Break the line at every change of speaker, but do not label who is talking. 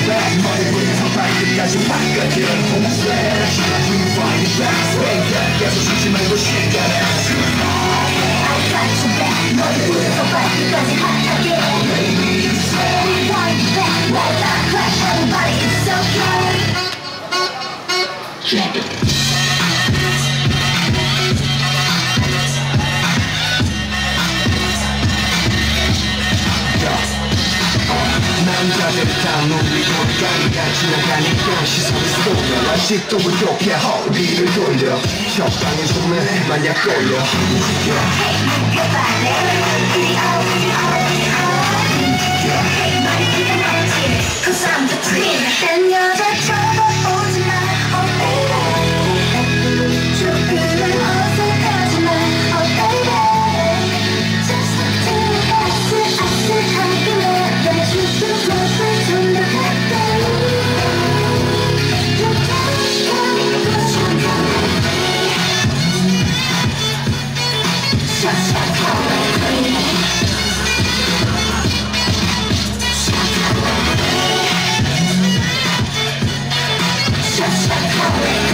back 머리부터 발끝까지 바꿔줘 Home slash Rewind it back Spin back 계속 쉬지 말고 시간을 I got your back 머리부터 발끝까지 바꿔줘 Baby Rewind it back Let that crash everybody it's okay Check it 남자들 다 놀리고 가니까 지나가니까 시선이 쏟아 아직도 부족해 허리를 돌려 적당히 손을 만약 걸려 Cause I'm the queen 난 여자 쳐다보지 마 Oh baby 조금은 어색하지만 Oh baby Just to 아슬아슬하게 말해줄게 closer 좀 더 가까이 더 가까이 Just like how Just like how